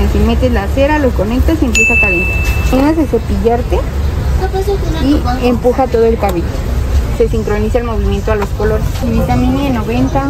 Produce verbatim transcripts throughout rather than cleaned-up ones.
fácil. Metes la cera, lo conectas y empieza a calentar. Tienes de cepillarte y empuja todo el cabello. Se sincroniza el movimiento a los colores. Vitamina E noventa.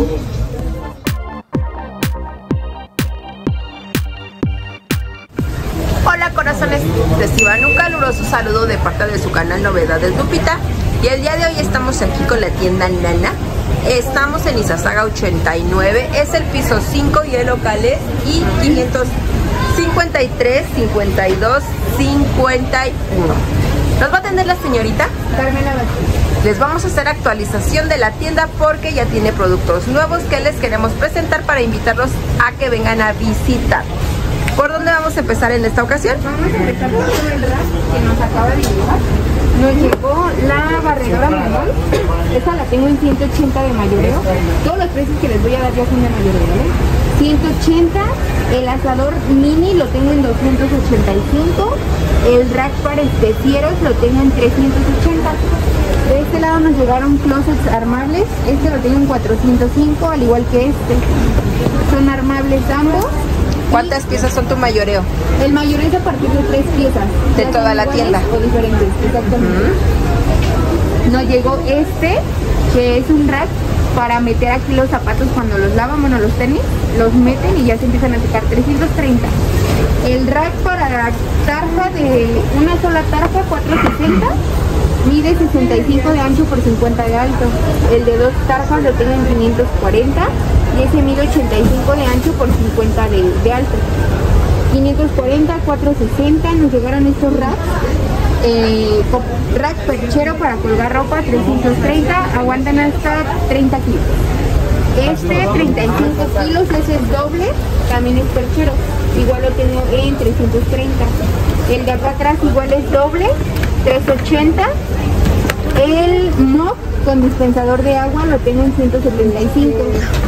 Hola corazones, reciban un caluroso saludo de parte de su canal Novedades Lupita. Y el día de hoy estamos aquí con la tienda Nana. Estamos en Izazaga ochenta y nueve, es el piso cinco y el local es I quinientos cincuenta y tres, cincuenta y dos, cincuenta y uno. ¿Nos va a atender la señorita? Carmela Vázquez. Les vamos a hacer actualización de la tienda porque ya tiene productos nuevos que les queremos presentar para invitarlos a que vengan a visitar. ¿Por dónde vamos a empezar en esta ocasión? Vamos a empezar por el rack que nos acaba de llegar. Nos llegó la barredora manual. Esta la tengo en ciento ochenta de mayoreo. Todos los precios que les voy a dar ya son de mayoreo, ¿vale? ciento ochenta. El asador mini lo tengo en doscientos ochenta y cinco. El rack para especieros lo tengo en trescientos ochenta. De este lado nos llegaron closets armables. Este lo tengo en cuatrocientos cinco, al igual que este. Son armables ambos. ¿Cuántas piezas son tu mayoreo? El mayoreo es a partir de tres piezas. ¿De toda la tienda? O diferentes, exactamente. Uh-huh. Nos llegó este, que es un rack para meter aquí los zapatos cuando los lavan, bueno, los tenis, los meten y ya se empiezan a secar. trescientos treinta. El rack para la tarja de una sola tarja, cuatrocientos sesenta. Mide sesenta y cinco de ancho por cincuenta de alto. El de dos tarjas lo tengo en quinientos cuarenta. Y ese mide ochenta y cinco de ancho por cincuenta de, de alto. quinientos cuarenta, cuatrocientos sesenta. Nos llegaron estos racks. Eh, rack perchero para colgar ropa, trescientos treinta. Aguantan hasta treinta kilos. Este treinta y cinco kilos, ese es doble. También es perchero. Igual lo tengo en trescientos treinta. El de acá atrás igual es doble, trescientos ochenta. El mop con dispensador de agua lo tengo en ciento setenta y cinco.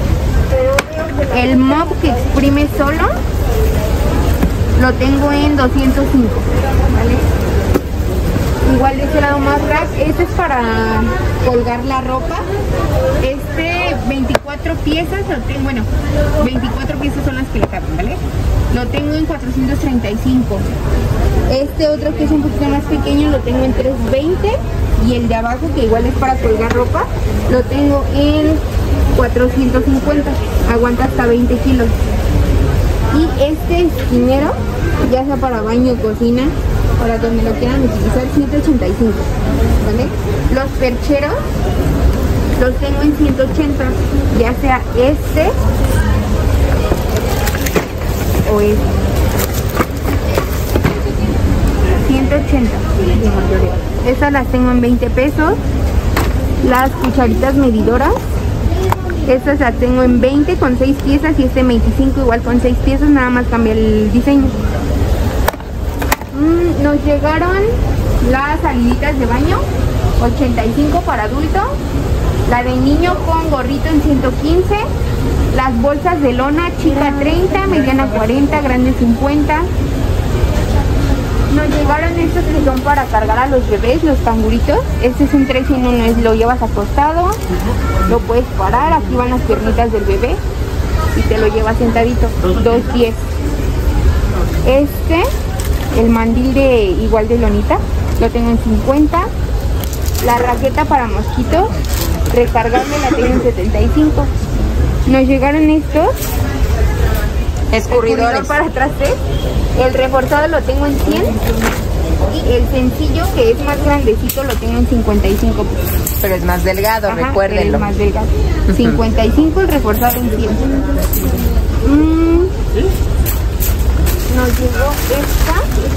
El mop que exprime solo lo tengo en doscientos cinco, ¿vale? Igual de ese lado más rack. Este es para colgar la ropa. Este veinticuatro piezas lo tengo, bueno, veinticuatro piezas son las que le caben, ¿vale? Lo tengo en cuatrocientos treinta y cinco. Este otro que es un poquito más pequeño lo tengo en trescientos veinte. Y el de abajo, que igual es para colgar ropa, lo tengo en cuatrocientos cincuenta. Aguanta hasta veinte kilos. Y este esquinero, ya sea para baño, cocina, para donde lo quieran utilizar, ciento ochenta y cinco, ¿vale? Los percheros los tengo en ciento ochenta, ya sea este o este. ciento ochenta. Estas las tengo en veinte pesos. Las cucharitas medidoras, estas las tengo en veinte con seis piezas y este en veinticinco igual con seis piezas, nada más cambia el diseño. Mm, nos llegaron las saliditas de baño, ochenta y cinco para adulto. La de niño con gorrito en ciento quince. Las bolsas de lona, chica treinta, mediana cuarenta, grande cincuenta. Nos llegaron estos que son para cargar a los bebés, los canguritos. Este es un tres en uno, es, lo llevas acostado, lo puedes parar, aquí van las piernitas del bebé y te lo llevas sentadito, dos diez. Este, el mandil de igual de lonita, lo tengo en cincuenta. La raqueta para mosquitos, recargable, la tengo en setenta y cinco. Nos llegaron estos escurridor para trastes. El reforzado lo tengo en cien. Y el sencillo, que es más grandecito, lo tengo en cincuenta y cinco. Pero es más delgado, ajá, recuérdenlo. Es más delgado. cincuenta y cinco, el reforzado en cien. Mm. Nos llegó esta,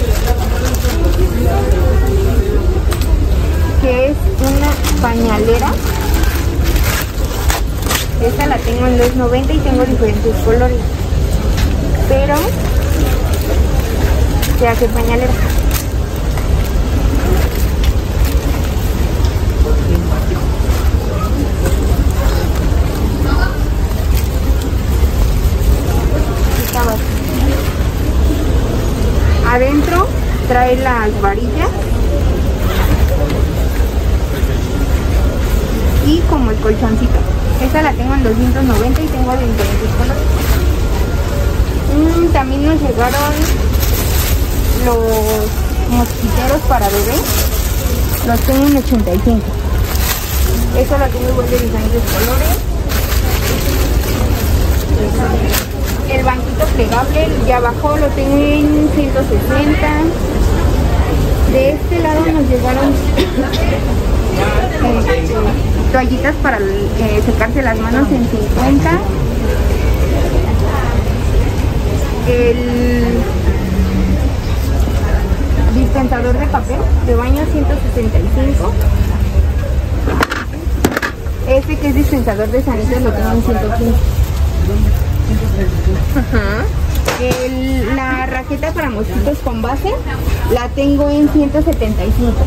que es una pañalera. Esta la tengo en dos noventa y tengo diferentes colores. Pero se hace pañalera. Adentro trae las varillas y como el colchoncito. Esta la tengo en doscientos noventa y tengo de diferentes colores. Mm, también nos llegaron los mosquiteros para bebé. Los tengo en ochenta y cinco. Eso lo tengo igual de diferentes colores. El banquito plegable de abajo lo tengo en ciento sesenta. De este lado nos llegaron eh, toallitas para eh, secarse las manos en cincuenta. El dispensador de papel de baño ciento sesenta y cinco. Este que es dispensador de sanitas lo tengo en ciento quince. Uh-huh. El, la raqueta para mosquitos con base la tengo en ciento setenta y cinco.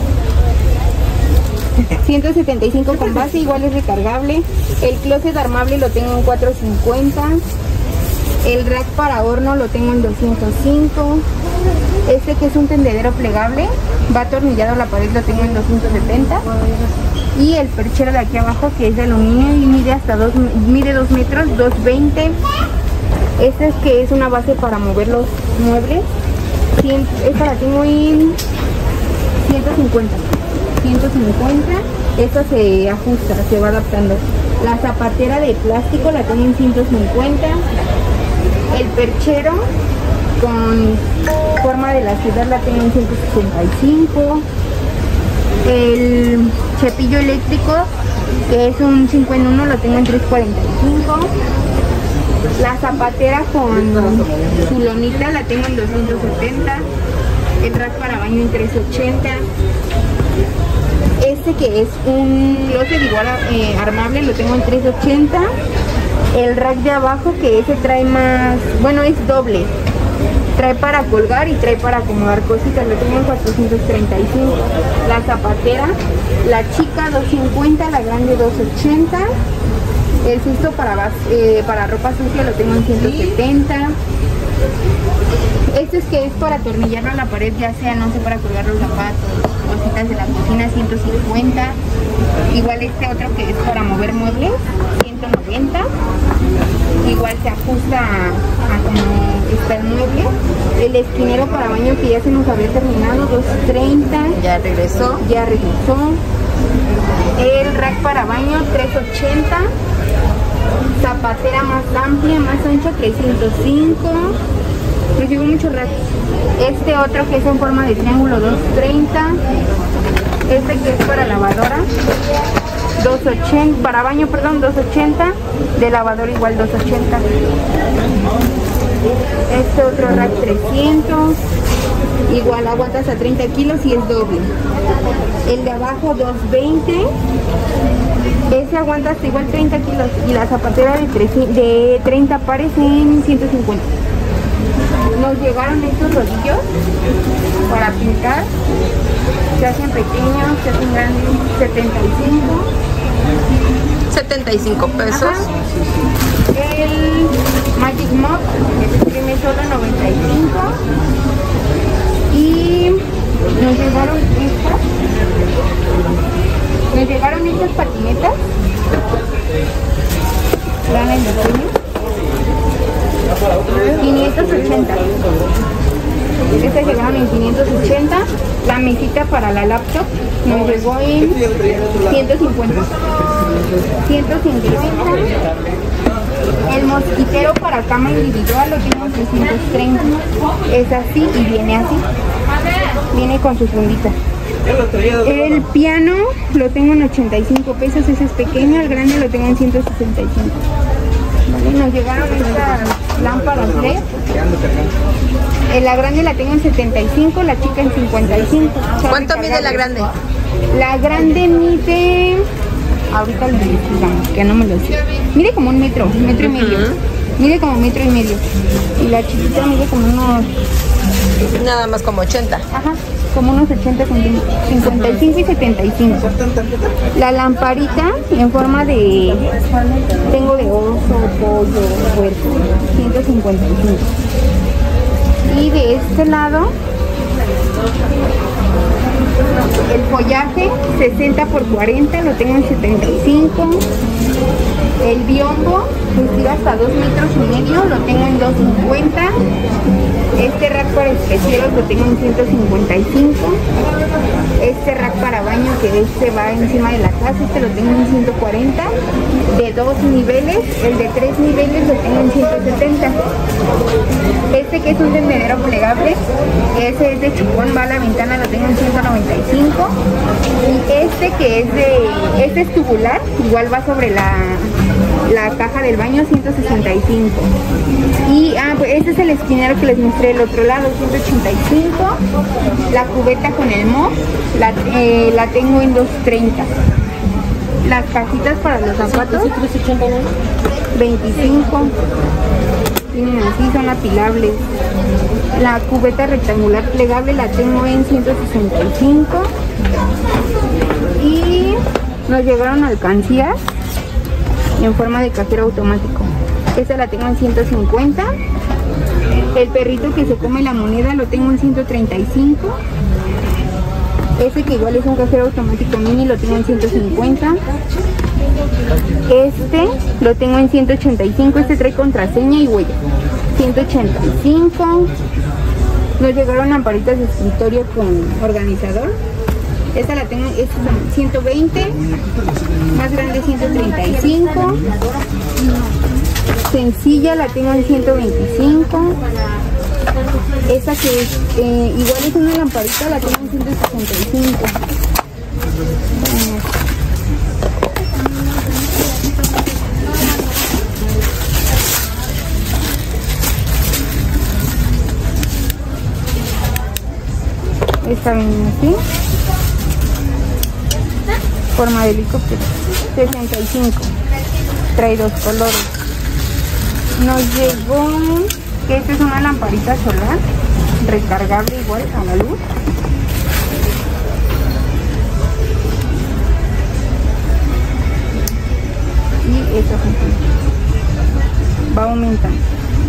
ciento setenta y cinco con base, igual es recargable. El closet armable lo tengo en cuatrocientos cincuenta. El rack para horno lo tengo en doscientos cinco. Este que es un tendedero plegable, va atornillado a la pared, lo tengo en doscientos setenta. Y el perchero de aquí abajo, que es de aluminio y mide hasta dos, mide dos metros, doscientos veinte. Este es que es una base para mover los muebles. Esta la tengo en ciento cincuenta. ciento cincuenta. Esta se ajusta, se va adaptando. La zapatera de plástico la tengo en ciento cincuenta. El perchero con forma de la ciudad la tengo en ciento sesenta y cinco. El cepillo eléctrico, que es un cinco en uno, lo tengo en trescientos cuarenta y cinco. La zapatera con su lonita la tengo en doscientos setenta. El rack para baño en trescientos ochenta. Este que es un closet igual eh, armable lo tengo en trescientos ochenta. El rack de abajo, que ese trae más, bueno, es doble, trae para colgar y trae para acomodar cositas, lo tengo en cuatrocientos treinta y cinco. La zapatera, la chica doscientos cincuenta, la grande doscientos ochenta. El cesto para, eh, para ropa sucia lo tengo en ciento setenta. Este es que es para atornillarlo a la pared, ya sea, no sé, para colgar los zapatos, cositas de la cocina, ciento cincuenta. Igual este otro que es para mover muebles, ciento noventa. Igual se ajusta a, a como está el mueble. El esquinero para baño, que ya se nos había terminado, doscientos treinta. Ya regresó. Ya regresó. El rack para baño, trescientos ochenta. Zapatera más amplia, más ancha, trescientos cinco. Me llegó mucho rack. Este otro que es en forma de triángulo, doscientos treinta. Este que es para lavadora, doscientos ochenta. Para baño, perdón, doscientos ochenta. De lavadora igual doscientos ochenta. Este otro rack trescientos. Igual aguanta hasta treinta kilos y es doble. El de abajo doscientos veinte. Ese aguanta hasta igual treinta kilos. Y la zapatera de, de treinta pares en ciento cincuenta. Nos llegaron estos rodillos para pintar. Se hacen pequeños, se hacen grandes, setenta y cinco. setenta y cinco pesos. Ajá. El Magic Mop, que se exprime solo, noventa y cinco. Y nos llegaron estas. Nos llegaron estas patinetas. Vean el diseño. quinientos ochenta. Estas llegaron en quinientos ochenta. La mesita para la laptop nos llegó en ciento cincuenta. ciento cincuenta. El mosquitero para cama individual lo tengo en trescientos treinta. Es así y viene así. Viene con su fundita. El piano lo tengo en ochenta y cinco pesos. Ese es pequeño. El grande lo tengo en ciento sesenta y cinco. Vale, nos llegaron estas lámparas L E D. En la grande la tengo en setenta y cinco, la chica en cincuenta y cinco. ¿Cuánto mide la grande? La grande mide, ahorita lo investigamos, que no me lo sé. Mide como un metro, un metro y medio. Mide como un metro y medio. Y la chiquita mide como unos... Nada más como ochenta. Ajá, como unos ochenta centímetros, cincuenta y cinco y setenta y cinco. La lamparita en forma de... Tengo de oso, pollo, puerco, ciento cincuenta y cinco. Y de este lado, el follaje sesenta por cuarenta, lo tengo en setenta y cinco. El biombo, que estira hasta dos metros y medio, lo tengo en dos cincuenta. Este rack para especieros lo tengo en ciento cincuenta y cinco. Este rack para baño, que este va encima de la casa, este lo tengo en ciento cuarenta. De dos niveles, el de tres niveles lo tengo en ciento setenta. Este, que es un tendedero plegable, ese es de chupón, va a la ventana, lo tengo en ciento noventa y cinco. Y este, que es de, este es tubular, igual va sobre la, la caja del baño, ciento sesenta y cinco. Y ah, pues este es el esquinero que les mostré del otro lado, ciento ochenta y cinco. La cubeta con el mop la, eh, la tengo en doscientos treinta. Las cajitas para los zapatos, veinticinco. Tienen así, son apilables. La cubeta rectangular plegable la tengo en ciento sesenta y cinco. Y nos llegaron alcancías en forma de cajero automático. Esta la tengo en ciento cincuenta. El perrito que se come la moneda lo tengo en ciento treinta y cinco. Ese, que igual es un cajero automático mini, lo tengo en ciento cincuenta. Este lo tengo en ciento ochenta y cinco. Este trae contraseña y huella, ciento ochenta y cinco. Nos llegaron lamparitas de escritorio con organizador. Esta la tengo, es ciento veinte. Más grande, ciento treinta y cinco. Sencilla la tengo en ciento veinticinco. Esta, que es, eh, igual es una lamparita, la tengo en ciento sesenta y cinco. Esta viene así, forma de helicóptero, sesenta y cinco. Trae dos colores. Nos llegó que esta es una lamparita solar recargable igual a la luz. Y esto va aumentando,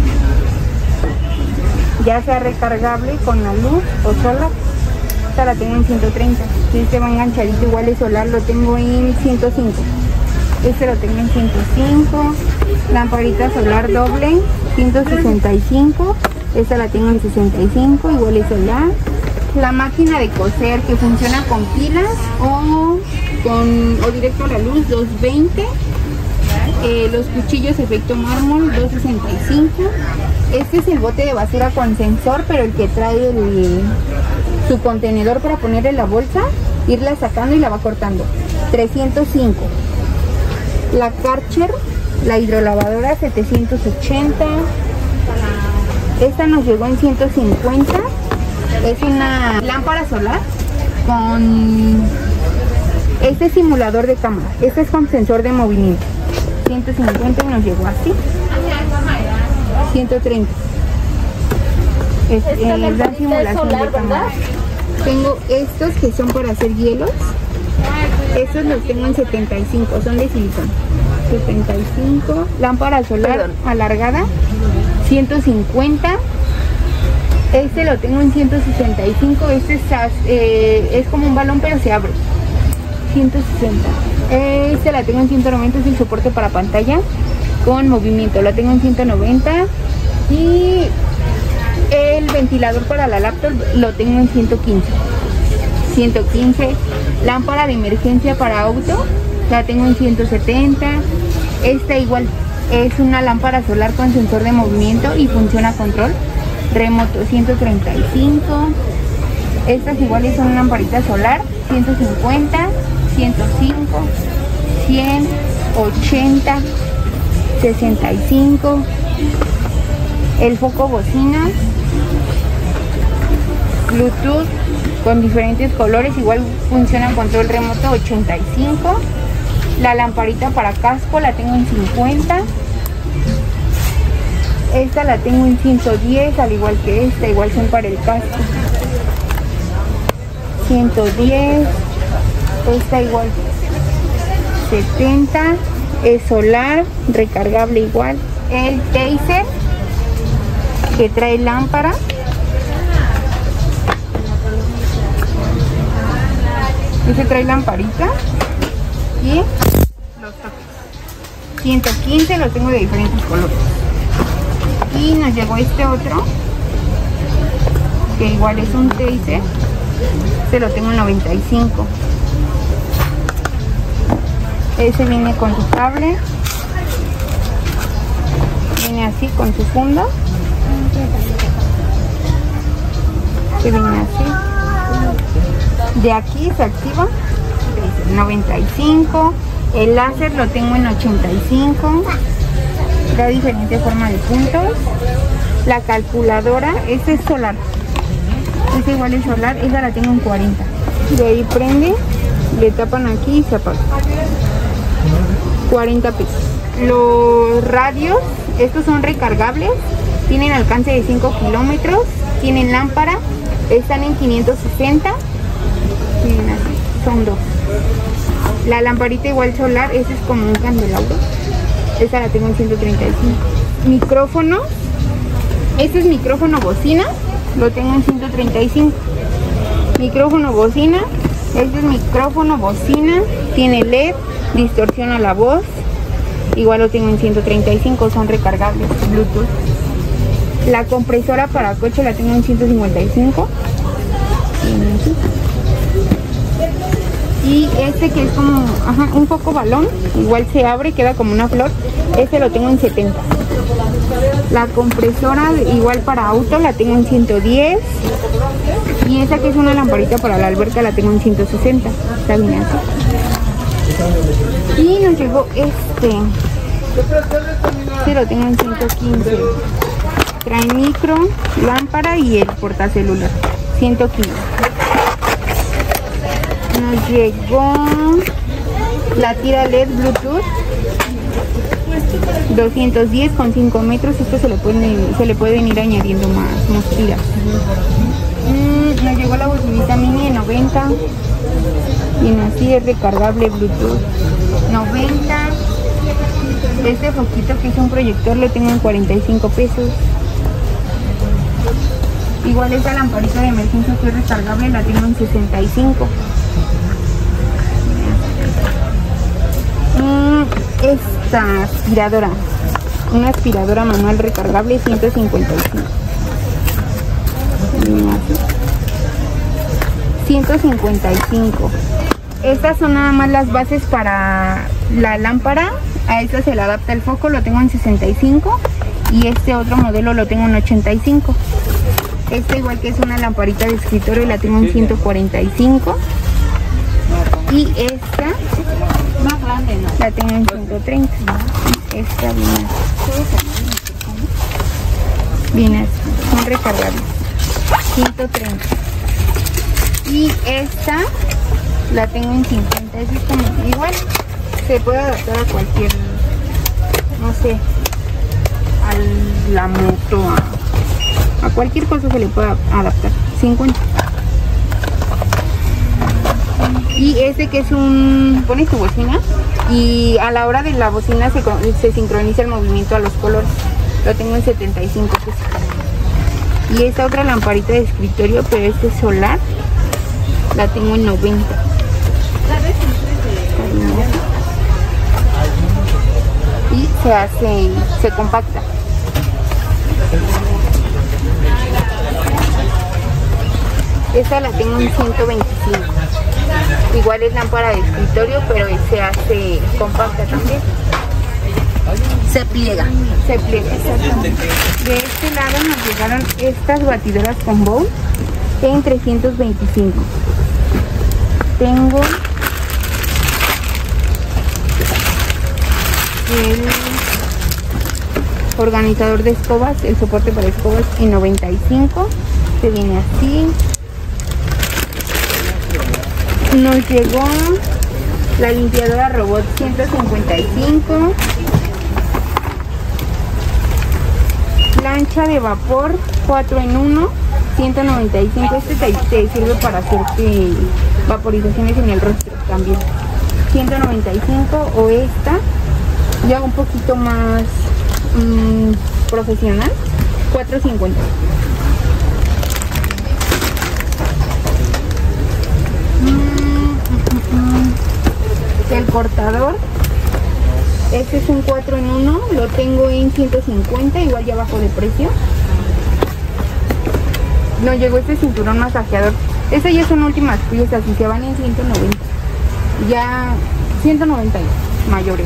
ya sea recargable con la luz o solar. Esta la tengo en ciento treinta. Si este va enganchadito igual es solar, lo tengo en ciento cinco. Este lo tengo en ciento cinco. Lamparita solar doble, ciento sesenta y cinco. Esta la tengo en sesenta y cinco, igual es solar. La máquina de coser, que funciona con pilas o, con, o directo a la luz, doscientos veinte. Eh, los cuchillos efecto mármol, doscientos sesenta y cinco. Este es el bote de basura con sensor, pero el que trae el, su contenedor para ponerle la bolsa, irla sacando y la va cortando, trescientos cinco. La Karcher, la hidrolavadora, setecientos ochenta. Esta nos llegó en ciento cincuenta. Es una lámpara solar con este simulador de cámara. Este es con sensor de movimiento, ciento cincuenta, y nos llegó así, ciento treinta. Es, eh, la simulación de cámara. Tengo estos que son para hacer hielos. Estos los tengo en setenta y cinco, son de silicón. setenta y cinco. Lámpara solar Perdón. alargada, ciento cincuenta. Este lo tengo en ciento sesenta y cinco. Este es, eh, es como un balón, pero se abre, ciento sesenta. Este la tengo en ciento noventa, es el soporte para pantalla con movimiento, la tengo en ciento noventa. Y el ventilador para la laptop lo tengo en ciento quince. ciento quince. Lámpara de emergencia para auto la tengo en ciento setenta. Esta igual es una lámpara solar con sensor de movimiento y funciona a control remoto, ciento treinta y cinco. Estas iguales son lamparita solar, ciento cincuenta, ciento cinco, cien, ochenta, sesenta y cinco. El foco bocina Bluetooth con diferentes colores, igual funciona control remoto, ochenta y cinco. La lamparita para casco la tengo en cincuenta. Esta la tengo en ciento diez, al igual que esta, igual son para el casco, ciento diez. Esta igual setenta, es solar, recargable igual. El taser, que trae lámpara, este trae lamparita y los toques, ciento quince, lo tengo de diferentes colores. Y nos llegó este otro, que igual es un taser, este lo tengo en noventa y cinco. Ese viene con su cable, viene así con su funda, que viene así. De aquí se activa, noventa y cinco. El láser lo tengo en ochenta y cinco. Da diferente forma de puntos. La calculadora, esta es solar. Esta igual es solar, esa la tengo en cuarenta. De ahí prende, le tapan aquí y se apaga. cuarenta pesos. Los radios, estos son recargables. Tienen alcance de cinco kilómetros. Tienen lámpara. Están en quinientos sesenta. Miren así, son dos. La lamparita igual solar, ese es como un candelabro. Esta la tengo en ciento treinta y cinco. Micrófono, este es micrófono bocina, lo tengo en ciento treinta y cinco. Micrófono bocina, este es micrófono bocina, tiene L E D, distorsiona la voz, igual lo tengo en ciento treinta y cinco, son recargables, Bluetooth. La compresora para coche la tengo en ciento cincuenta y cinco. Y este que es como ajá, un poco balón, igual se abre, queda como una flor, este lo tengo en setenta. La compresora igual para auto la tengo en ciento diez. Y esta que es una lamparita para la alberca la tengo en ciento sesenta. Está bien así. Y nos llegó este. Este lo tengo en ciento quince. Trae micro, lámpara y el portacelular. ciento quince. Nos llegó la tira L E D Bluetooth doscientos diez con cinco metros. Esto se le pueden, se le pueden ir añadiendo más, más tiras. Mm, nos llegó la bocinita mini en noventa. Y así es recargable Bluetooth noventa. Este foquito que es un proyector lo tengo en cuarenta y cinco pesos. Igual esta lamparita de emergencia que es recargable la tengo en sesenta y cinco. Esta aspiradora, una aspiradora manual recargable, ciento cincuenta y cinco. ciento cincuenta y cinco. Estas son nada más las bases para la lámpara. A esta se le adapta el foco, lo tengo en sesenta y cinco. Y este otro modelo lo tengo en ochenta y cinco. Este igual que es una lamparita de escritorio, la tengo en ciento cuarenta y cinco. Y esta más grande, ¿no? La tengo en ciento treinta. Esta viene así. Viene así. Son recargables. ciento treinta. Y esta la tengo en cincuenta. Es como igual. Se puede adaptar a cualquier, no sé, a la moto, a, a cualquier cosa se le puede adaptar. cincuenta. Y este que es un, pones tu bocina y a la hora de la bocina se, se sincroniza el movimiento a los colores. Lo tengo en setenta y cinco pesos. Y esta otra lamparita de escritorio, pero este es solar, la tengo en noventa. Y se hace, se compacta. Esta la tengo en ciento veinticinco. Igual es lámpara de escritorio, pero se hace compacta también. Se pliega. Se pliega, exactamente. De este lado nos llegaron estas batidoras con bowl en trescientos veinticinco. Tengo el organizador de escobas, el soporte para escobas en noventa y cinco. Se viene así. Nos llegó la limpiadora robot ciento cincuenta y cinco. Plancha de vapor cuatro en uno, ciento noventa y cinco. Este te, te sirve para hacerte vaporizaciones en el rostro también. ciento noventa y cinco. O esta, ya un poquito más mmm, profesional, cuatrocientos cincuenta. El cortador Este es un cuatro en uno, lo tengo en ciento cincuenta, igual ya bajo de precio. No llegó este cinturón masajeador. Este ya son últimas piezas y se van en ciento noventa. Ya ciento noventa mayores.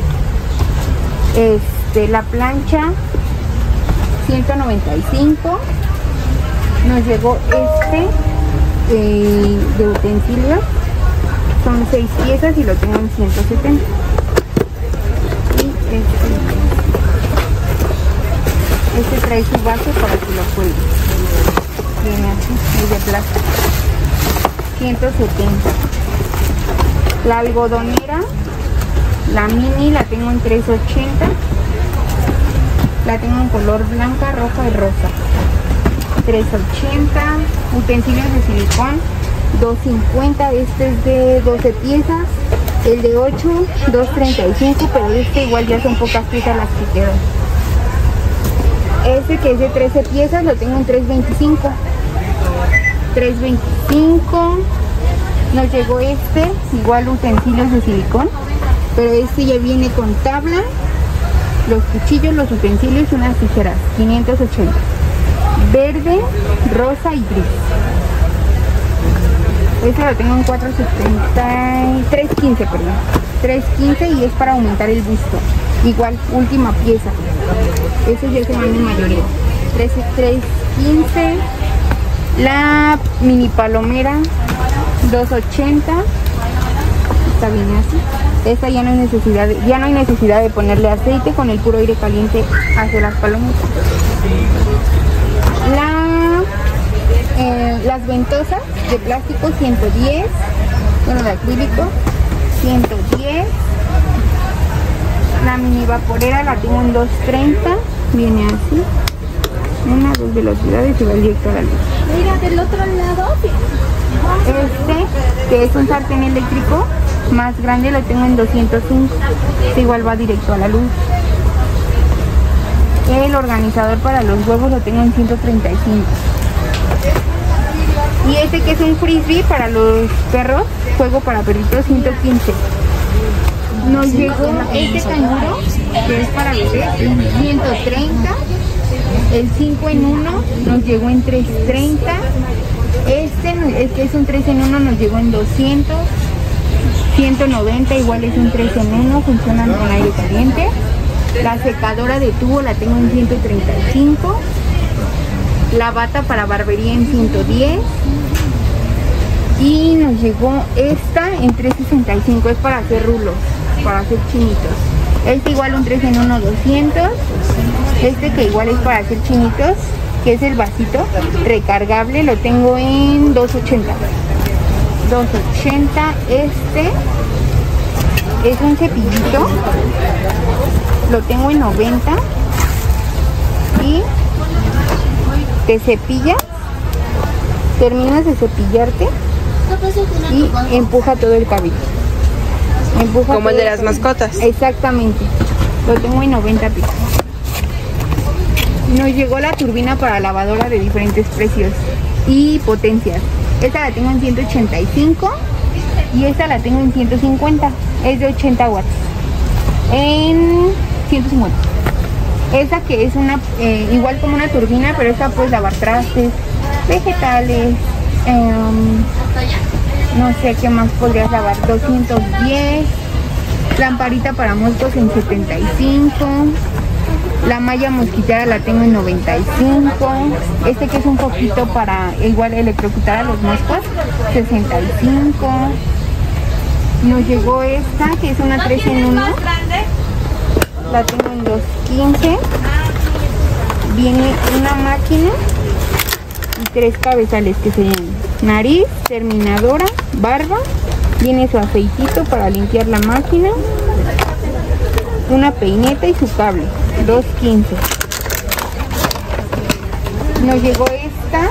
Este, la plancha ciento noventa y cinco. Nos llegó este eh, de utensilios. Son seis piezas y lo tengo en ciento setenta. Y este, este trae su base para que lo cuelgue. Viene así, es de plástico. ciento setenta. La algodonera, la mini, la tengo en trescientos ochenta. La tengo en color blanca, roja y rosa. trescientos ochenta. Utensilios de silicón, doscientos cincuenta. Este es de doce piezas. El de ocho, doscientos treinta y cinco, pero este igual ya son pocas piezas las que quedan. Este que es de trece piezas lo tengo en trescientos veinticinco. trescientos veinticinco. Nos llegó este, igual utensilios de silicón, pero este ya viene con tabla, los cuchillos, los utensilios y unas tijeras. quinientos ochenta. Verde, rosa y gris. Este lo tengo en cuatrocientos setenta, trescientos quince, perdón. trescientos quince y es para aumentar el busto. Igual, última pieza. Estos ya se van en mayoría. trescientos quince. La mini palomera, doscientos ochenta. Está bien así. Esta ya no hay necesidad de, ya no hay necesidad de ponerle aceite, con el puro aire caliente hacia las palomitas. La, eh, las ventosas de plástico, ciento diez. Bueno, de acrílico, ciento diez. La mini vaporera la tengo en doscientos treinta. Viene así. Una, dos velocidades y va directo a la luz. Mira, del otro lado. Este, que es un sartén eléctrico más grande, lo tengo en doscientos cinco. Este igual va directo a la luz. El organizador para los huevos lo tengo en ciento treinta y cinco. Y este que es un frisbee para los perros, juego para perritos, ciento quince. Nos llegó este canguro, que es para bebés, ciento treinta. El cinco en uno nos llegó en trescientos treinta. Este, este es un tres en uno, nos llegó en doscientos. ciento noventa, igual es un tres en uno, funcionan con aire caliente. La secadora de tubo la tengo en ciento treinta y cinco. La bata para barbería en ciento diez. Y nos llegó esta en trescientos sesenta y cinco, es para hacer rulos, para hacer chinitos. Este igual un tres en uno, doscientos. Este que igual es para hacer chinitos, que es el vasito recargable, lo tengo en doscientos ochenta. doscientos ochenta. Este es un cepillito, lo tengo en noventa. Y te cepillas, terminas de cepillarte y empuja todo el cabello. Empuja como el de las mascotas. Exactamente. Lo tengo en noventa pesos. Nos llegó la turbina para lavadora de diferentes precios y potencias. Esta la tengo en ciento ochenta y cinco y esta la tengo en ciento cincuenta. Es de ochenta watts. En ciento cincuenta. Esta que es una eh, igual como una turbina, pero esta puedes lavar trastes, vegetales, eh, no sé qué más podrías lavar. Doscientos diez. Lamparita para moscos en setenta y cinco. La malla mosquitera la tengo en noventa y cinco. Este que es un poquito para igual electrocutar a los moscos, sesenta y cinco. Nos llegó esta que es una tres en uno. La tengo en doscientos quince. Viene una máquina y tres cabezales que serían nariz, terminadora, barba. Viene su aceitito para limpiar la máquina, una peineta y su cable. doscientos quince. Nos llegó esta.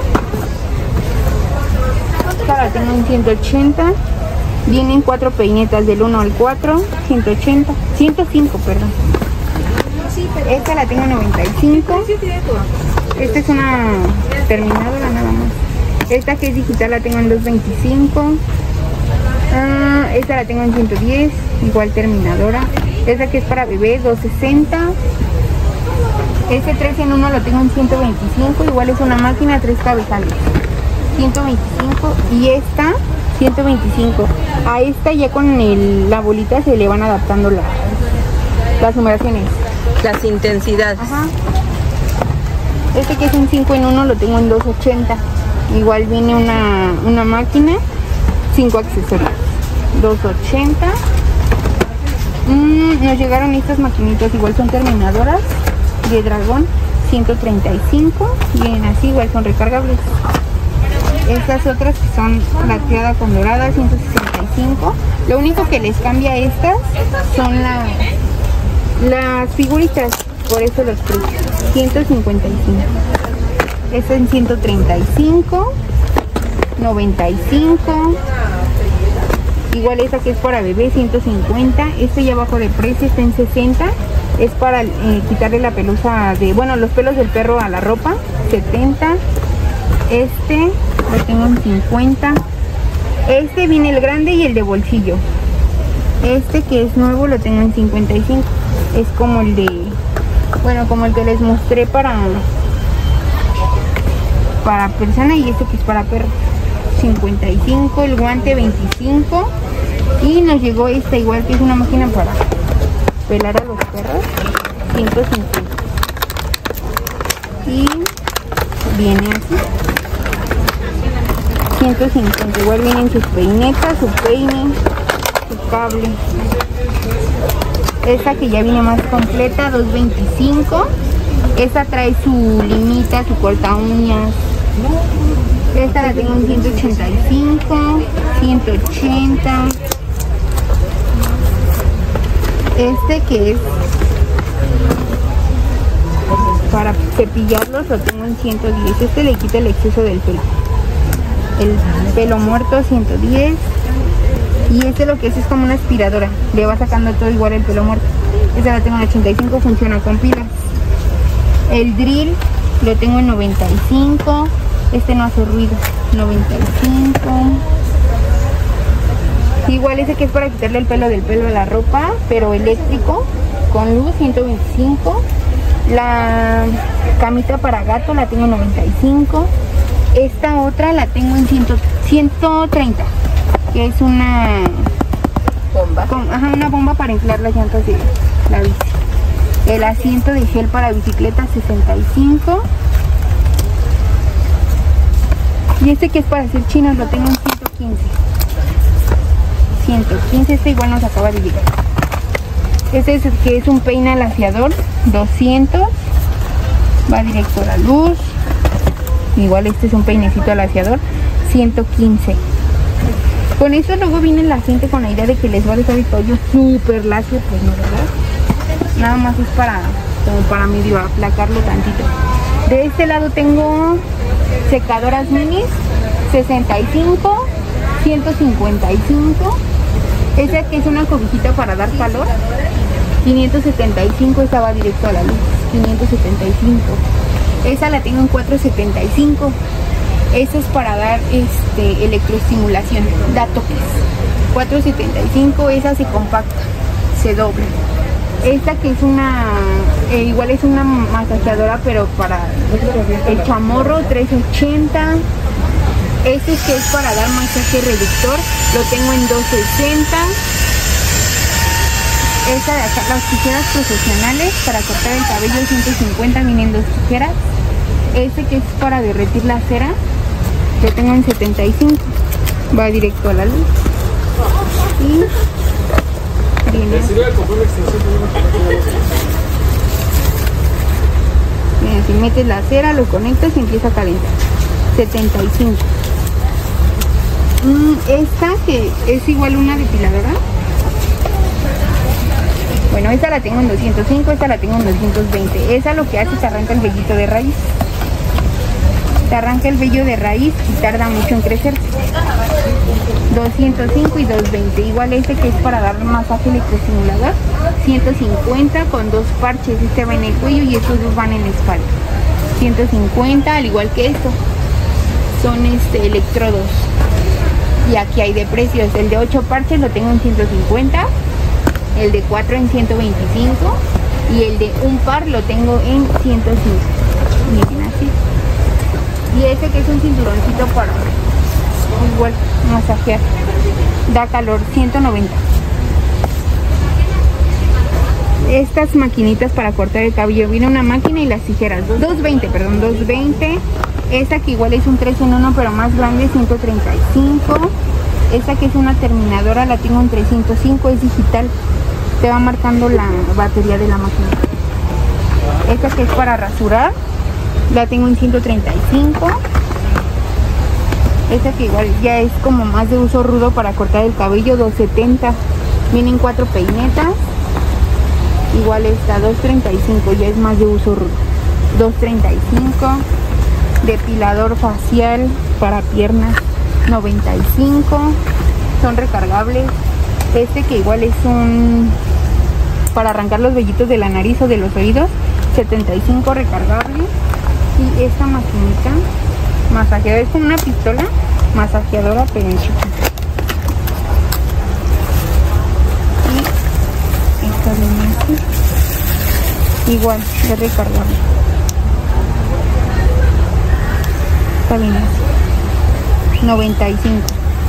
Esta la tengo en ciento ochenta. Vienen cuatro peinetas del uno al cuatro, ciento ochenta, ciento cinco, perdón. Esta la tengo en noventa y cinco. Esta es una terminadora nada más. Esta que es digital la tengo en doscientos veinticinco. Uh, esta la tengo en ciento diez, igual terminadora. Esta que es para bebé, doscientos sesenta. Este tres en uno lo tengo en ciento veinticinco. Igual es una máquina, tres cabezales. ciento veinticinco. Y esta, ciento veinticinco. A esta ya con el, la bolita se le van adaptando la, las numeraciones. Las intensidades. Ajá. Este que es un cinco en uno lo tengo en doscientos ochenta. Igual viene una, una máquina, cinco accesorios. doscientos ochenta. Mm, nos llegaron estas maquinitas, igual son terminadoras de dragón, ciento treinta y cinco. Vienen así, igual son recargables. Estas otras que son plateada con dorada, ciento sesenta y cinco. Lo único que les cambia a estas son la, las figuritas, por eso los precios. ciento cincuenta y cinco. Esta en ciento treinta y cinco, noventa y cinco. Igual esta que es para bebé, ciento cincuenta. Este ya bajo de precio, está en sesenta. Es para eh, quitarle la pelusa de, bueno, los pelos del perro a la ropa, setenta. Este lo tengo en cincuenta. Este viene el grande y el de bolsillo. Este que es nuevo lo tengo en cincuenta y cinco. Es como el de, bueno, como el que les mostré para para persona, y este que es para perro, cincuenta y cinco. El guante veinticinco. Y nos llegó esta igual, que es una máquina para pelar a los perros, ciento cincuenta. Y viene así, ciento cincuenta. Igual vienen sus peinetas, su peine, su cable. Esta que ya viene más completa, doscientos veinticinco. Esta trae su limita, su corta uñas. Esta la tengo en ciento ochenta y cinco, ciento ochenta. Este que es para cepillarlos lo tengo en ciento diez. Este le quita el exceso del pelo. El pelo muerto, ciento diez. Y este lo que es es como una aspiradora. Le va sacando todo igual el pelo muerto. Esta la tengo en ochenta y cinco, funciona con pilas. El drill lo tengo en noventa y cinco. Este no hace ruido, noventa y cinco. Igual ese que es para quitarle el pelo del pelo a la ropa, pero eléctrico, con luz, ciento veinticinco. La camita para gato la tengo en noventa y cinco. Esta otra la tengo en ciento treinta, que es una bomba. Con, ajá, una bomba para inflar las llantas de la bici. El asiento de gel para bicicleta, sesenta y cinco. Y este que es para hacer chinos lo tengo en ciento quince. ciento quince, este igual nos acaba de llegar. Este es el que es un peine alaciador, doscientos. Va directo a la luz. Igual este es un peinecito alaciador, ciento quince. Con eso luego viene la gente con la idea de que les va a dejar el cabello súper lacio, pues no, ¿verdad? Nada más es para, como para medio aplacarlo tantito. De este lado tengo secadoras minis, sesenta y cinco, ciento cincuenta y cinco. Esta que es una cobijita para dar calor, quinientos setenta y cinco. Esta va directo a la luz, quinientos setenta y cinco. Esa la tengo en cuatrocientos setenta y cinco. Eso es para dar este, electroestimulación, da toques. cuatrocientos setenta y cinco. Esa se compacta, se dobla. Esta que es una, eh, igual es una masajeadora, pero para el chamorro, trescientos ochenta. Este que es para dar masaje reductor, lo tengo en doscientos sesenta. Esta de acá, las tijeras profesionales para cortar el cabello, ciento cincuenta, vienen dos tijeras. Este que es para derretir la cera, lo tengo en setenta y cinco. Va directo a la luz. Y viene así. Mira, si metes la cera, lo conectas y empieza a calentar. setenta y cinco. Mm, esta que es igual una depiladora. Bueno, esta la tengo en doscientos cinco, esta la tengo en doscientos veinte. Esa lo que hace es arranca el vellito de raíz. Te arranca el vello de raíz y tarda mucho en crecer. doscientos cinco y doscientos veinte. Igual este que es para dar masaje electroestimulador, ciento cincuenta con dos parches. Este va en el cuello y estos dos van en la espalda. ciento cincuenta, al igual que esto. Son este electrodos. Y aquí hay de precios. El de ocho parches lo tengo en ciento cincuenta. el de cuatro en ciento veinticinco y el de un par lo tengo en ciento cinco. Miren así. Y este que es un cinturoncito para igual masajear, da calor, ciento noventa. Estas maquinitas para cortar el cabello, viene una máquina y las tijeras, doscientos veinte, perdón, doscientos veinte. Esta que igual es un tres en uno pero más grande, ciento treinta y cinco. Esta que es una terminadora la tengo en trescientos cinco, es digital, te va marcando la batería de la máquina. Esta que es para rasurar la tengo en ciento treinta y cinco. Esta que igual ya es como más de uso rudo para cortar el cabello, doscientos setenta. Vienen cuatro peinetas. Igual está doscientos treinta y cinco, ya es más de uso rudo. doscientos treinta y cinco. Depilador facial para piernas, noventa y cinco. Son recargables. Este que igual es un para arrancar los vellitos de la nariz o de los oídos, setenta y cinco, recargable. Y esta maquinita masajeadora, es como una pistola masajeadora pero en chiquita. Y esta viene aquí, igual de recargable. Esta viene así, noventa y cinco.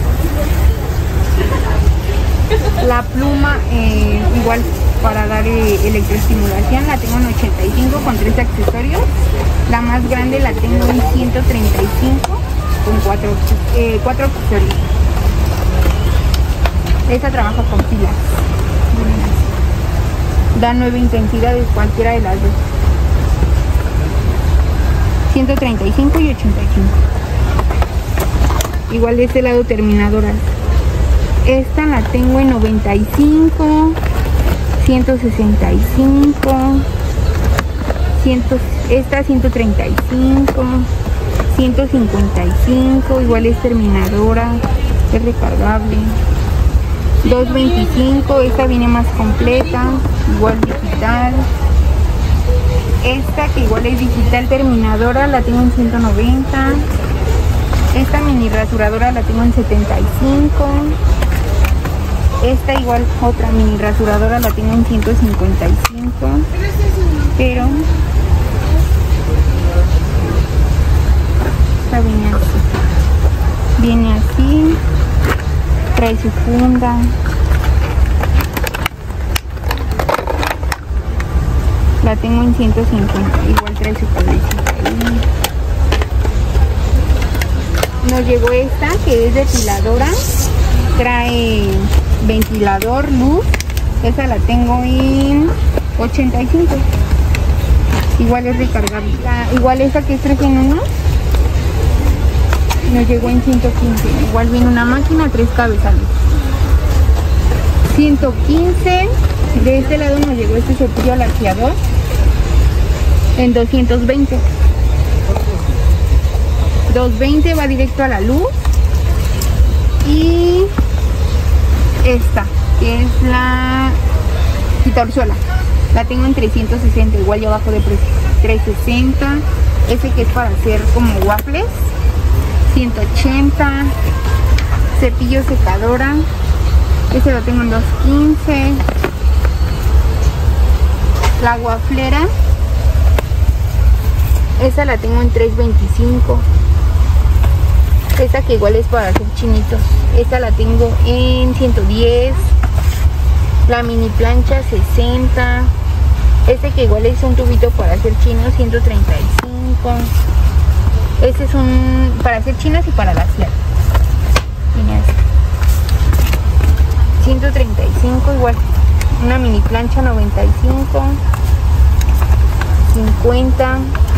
La pluma eh, igual para dar eh, electroestimulación la tengo en ochenta y cinco con tres accesorios. La más grande la tengo en ciento treinta y cinco con cuatro, eh, cuatro accesorios. Esta trabaja con pilas. Da nueve intensidades, cualquiera de las dos. ciento treinta y cinco y ochenta y cinco. Igual de este lado terminadoras. Esta la tengo en noventa y cinco, ciento sesenta y cinco, cien, esta ciento treinta y cinco, ciento cincuenta y cinco, igual es terminadora, es recargable. doscientos veinticinco, esta viene más completa, igual digital. Esta que igual es digital terminadora la tengo en ciento noventa. Esta mini rasuradora la tengo en setenta y cinco. Esta igual otra mini rasuradora la tengo en ciento cincuenta y cinco. Pero esta viene así. Viene así. Trae su funda. La tengo en ciento cincuenta. Igual trae su cablecita ahí. Nos llegó esta que es depiladora, trae ventilador, luz. Esa la tengo en ochenta y cinco. Igual es recargable. La, igual esta que es tres en uno nos llegó en ciento quince. Igual viene una máquina, tres cabezales. ciento quince. De este lado nos llegó este cepillo laseador en doscientos veinte. doscientos veinte, va directo a la luz. Y esta que es la quitorzuela la tengo en trescientos sesenta, igual ya bajo de precio, trescientos sesenta. Ese que es para hacer como waffles, ciento ochenta. Cepillo secadora, ese lo tengo en doscientos quince. La waflera, esa la tengo en trescientos veinticinco. Esta que igual es para hacer chinitos, esta la tengo en ciento diez. La mini plancha sesenta. Este que igual es un tubito para hacer chinos, ciento treinta y cinco. Este es un para hacer chinos y para lasear. ciento treinta y cinco igual. Una mini plancha noventa y cinco. cincuenta.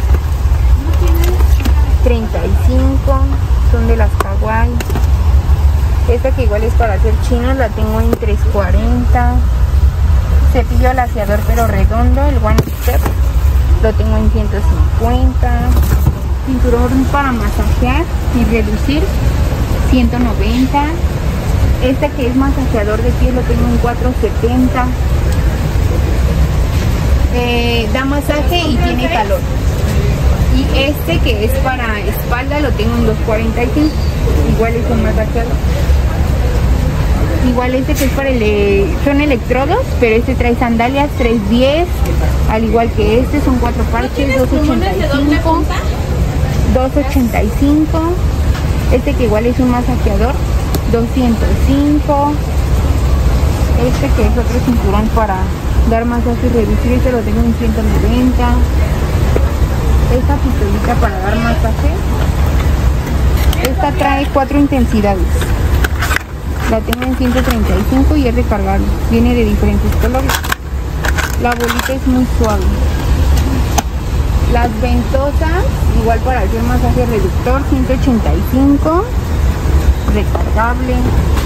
treinta y cinco. Son de las kawaii. Esta que igual es para hacer chinos la tengo en trescientos cuarenta. Cepillo laseador pero redondo, el One Step, lo tengo en ciento cincuenta. Cinturón para masajear y reducir, ciento noventa. Este que es masajeador de pies lo tengo en cuatrocientos setenta. Eh, da masaje y tiene calor. Y este que es para espalda lo tengo en doscientos cuarenta y cinco. Igual es un masajeador. Igual este que es para el, eh, son electrodos, pero este trae sandalias trescientos diez, al igual que este, son cuatro parches, doscientos ochenta y cinco, doscientos ochenta y cinco, este que igual es un masajeador, doscientos cinco, este que es otro cinturón para dar masaje y reducir, este lo tengo en ciento noventa, esta pistolita para dar masaje, esta trae cuatro intensidades. La tengo en ciento treinta y cinco y es recargable. Viene de diferentes colores. La bolita es muy suave. Las ventosas, igual para hacer masaje reductor, ciento ochenta y cinco. Recargable.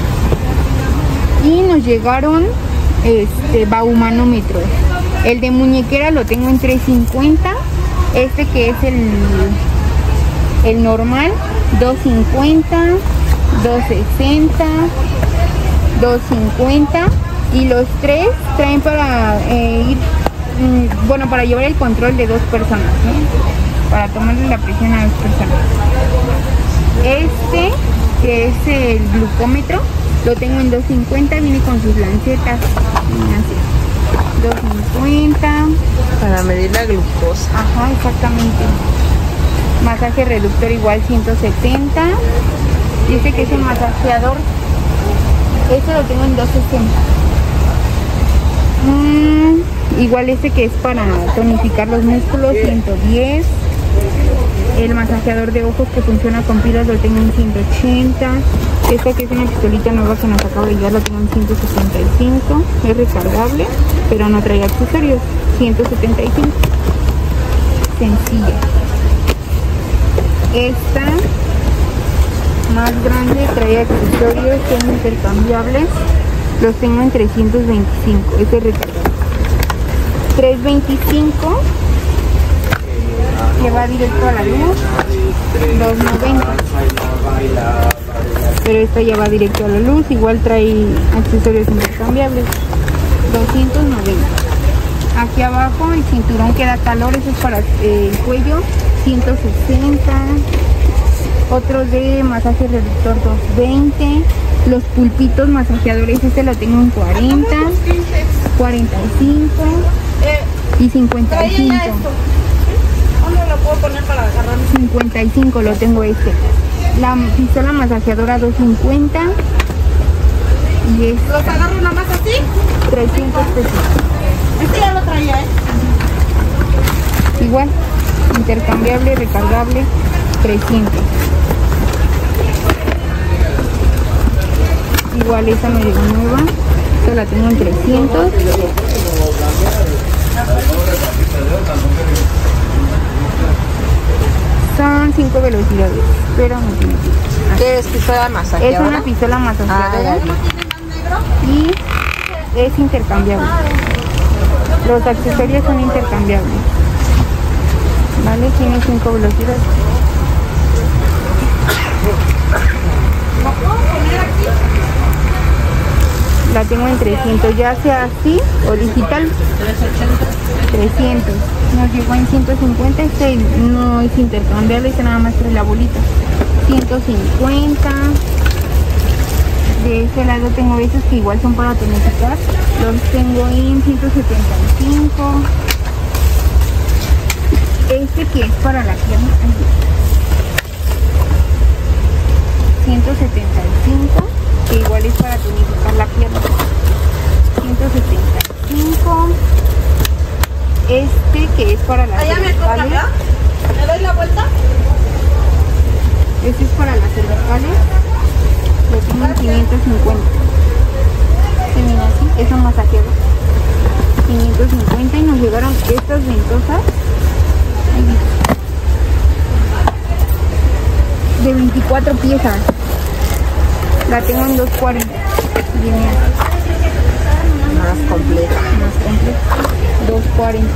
Y nos llegaron este baumanómetros. El de muñequera lo tengo en trescientos cincuenta. Este que es el, el normal, doscientos cincuenta. doscientos sesenta, doscientos cincuenta, y los tres traen para eh, ir, mm, bueno, para llevar el control de dos personas, ¿no? Para tomarle la presión a dos personas. Este, que es el glucómetro, lo tengo en doscientos cincuenta, viene con sus lancetas, así, doscientos cincuenta. Para medir la glucosa. Ajá, exactamente. Masaje reductor igual ciento setenta. Dice que es un masajeador. Este lo tengo en doscientos sesenta. Mm, igual este que es para tonificar los músculos, ciento diez. El masajeador de ojos que funciona con pilas lo tengo en ciento ochenta. Esta que es una pistolita nueva que nos acaba de llegar lo tengo en ciento setenta y cinco. Es recargable, pero no trae accesorios. ciento setenta y cinco. Sencilla. Esta más grande trae accesorios, son intercambiables, los tengo en trescientos veinticinco, este es recargable. trescientos veinticinco, que va directo a la luz, doscientos noventa, pero esta ya va directo a la luz, igual trae accesorios intercambiables, doscientos noventa. Aquí abajo el cinturón que da calor, eso es para eh, el cuello, ciento sesenta. Otro de masaje reductor doscientos veinte. Los pulpitos masajeadores, este lo tengo en cuarenta, cuarenta y cinco y cincuenta y cinco. ¿Dónde lo puedo poner para agarrar? cincuenta y cinco lo tengo este. La pistola masajeadora doscientos cincuenta. Y es ¿Los agarro nada más así? trescientos pesos. Este ya lo traía, ¿eh? Igual, intercambiable, recargable, trescientos. Igual esta me llegó nueva, esta la tengo en trescientos. Son cinco velocidades, pero no tiene pistola. ¿Qué es pistola masajeadora? Es una pistola masajeadora Ah, y es intercambiable. Los accesorios son intercambiables. Vale, tiene cinco velocidades. ¿Lo puedo poner aquí? La tengo en trescientos, ya sea así o digital. trescientos. Nos llegó en ciento cincuenta. Este no es intercambiable, este nada más trae la bolita. ciento cincuenta. De este lado tengo esos que igual son para tonificar. Los tengo en ciento setenta y cinco. Este que es para la pierna. ciento setenta y cinco. Que igual es para tonificar la pierna. ciento setenta y cinco. Este que es para las Allá me toca, cervicales. ¿verdad? ¿Le doy la vuelta? Este es para las cervicales. Lo tengo en quinientos cincuenta. Se mira así, es un masajeador. quinientos cincuenta y nos llegaron estas ventosas. De veinticuatro piezas. La tengo en doscientos cuarenta. Viene así. más completa. Más completa. doscientos cuarenta.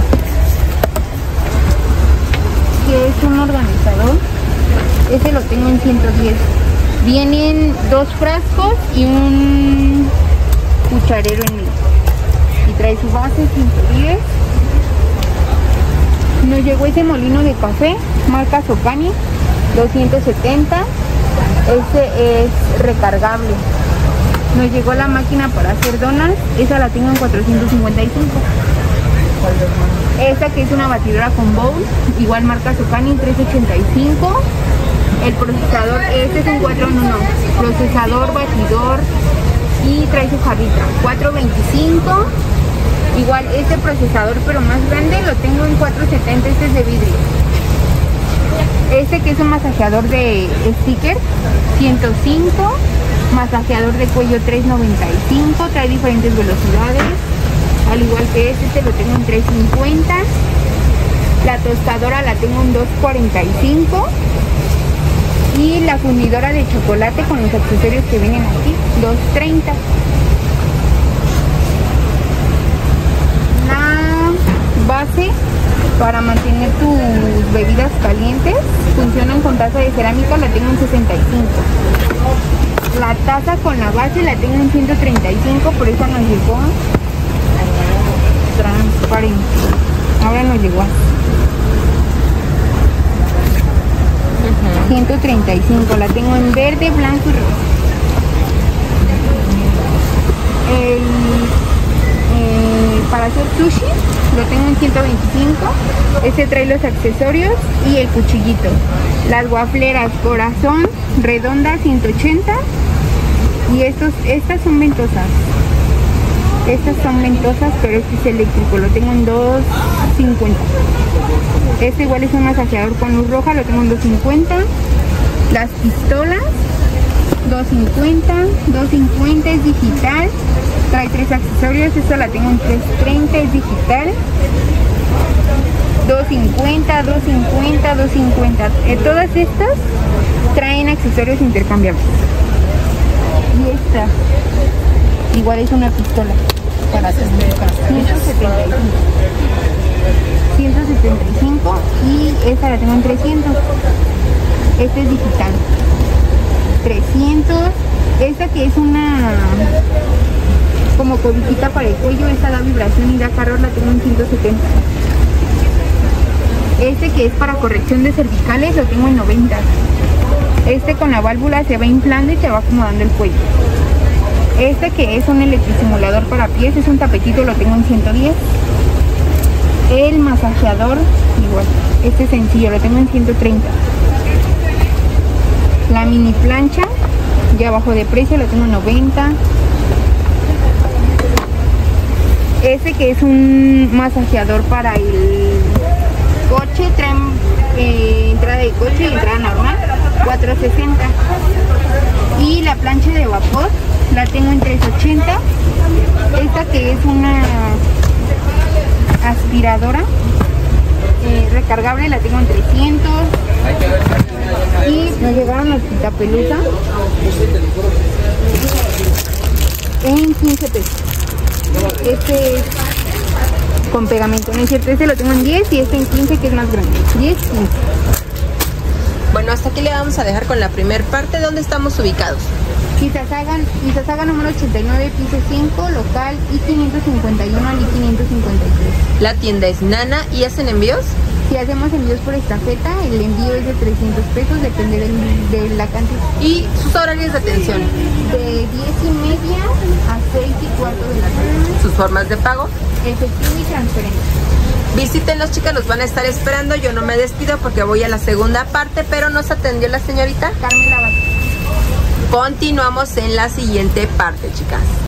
Que es un organizador. Ese lo tengo en ciento diez. Vienen dos frascos y un cucharero en medio. Y trae su base, ciento diez. Nos llegó ese molino de café, marca Socani, doscientos setenta. Este es recargable. Nos llegó la máquina para hacer donas. Esa la tengo en cuatrocientos cincuenta y cinco. Esta que es una batidora con bowl, igual marca Socani, trescientos ochenta y cinco. El procesador, este es un cuatro en uno. Procesador, batidor y trae su jarrita. cuatrocientos veinticinco. Igual este procesador pero más grande lo tengo en cuatrocientos setenta. Este es de vidrio. Este que es un masajeador de sticker, ciento cinco. Masajeador de cuello, trescientos noventa y cinco. Trae diferentes velocidades. Al igual que este, este lo tengo en trescientos cincuenta. La tostadora la tengo en doscientos cuarenta y cinco. Y la fundidora de chocolate con los accesorios que vienen aquí, doscientos treinta. La base para mantener tus bebidas calientes funcionan con taza de cerámica, la tengo en sesenta y cinco. La taza con la base la tengo en ciento treinta y cinco, por eso nos llegó transparente. Ahora nos llegó ciento treinta y cinco. La tengo en verde, blanco y rojo. El, eh, para hacer sushi lo tengo en ciento veinticinco. Este trae los accesorios y el cuchillito. Las wafleras corazón redonda, ciento ochenta. Y estos, estas son ventosas. Estas son ventosas, pero este es eléctrico. Lo tengo en doscientos cincuenta. Este igual es un masajeador con luz roja. Lo tengo en doscientos cincuenta. Las pistolas, doscientos cincuenta. doscientos cincuenta es digital. Trae tres accesorios. Esta la tengo en trescientos treinta. Es digital. doscientos cincuenta, doscientos cincuenta, doscientos cincuenta. Eh, todas estas traen accesorios intercambiables. Y esta igual es una pistola para hacer ciento setenta y cinco. ciento setenta y cinco. Y esta la tengo en trescientos. Este es digital. trescientos. Esta que es una como cobijita para el cuello, esta da vibración y da calor, la tengo en ciento setenta. Este que es para corrección de cervicales lo tengo en noventa. Este con la válvula se va inflando y se va acomodando el cuello. Este que es un electrosimulador para pies, es un tapetito, lo tengo en ciento diez. El masajeador igual, este sencillo, lo tengo en ciento treinta. La mini plancha ya bajo de precio, lo tengo en noventa. Este que es un masajeador para el coche, trae eh, entrada de coche y entrada normal, cuatrocientos sesenta. Y la plancha de vapor la tengo en trescientos ochenta. Esta que es una aspiradora eh, recargable la tengo en trescientos. Y nos llegaron los quitapelusa en quince pesos. Este es con pegamento, no es cierto, este lo tengo en diez y este en quince, que es más grande. diez, quince. Bueno, hasta aquí le vamos a dejar con la primer parte. ¿Dónde estamos ubicados? Izazaga, Izazaga número ochenta y nueve, piso cinco, local I quinientos cincuenta y uno al I quinientos cincuenta y tres. La tienda es Nana. ¿Y hacen envíos? Si hacemos envíos por estafeta, el envío es de trescientos pesos, depende del, de la cantidad. ¿Y sus horarios de atención? De diez y media a seis y cuarto de la tarde. ¿Sus formas de pago? Efectivo y transferencia. Visítenlos, chicas, los van a estar esperando. Yo no me despido porque voy a la segunda parte, pero nos atendió la señorita Carmen Lavaz. Continuamos en la siguiente parte, chicas.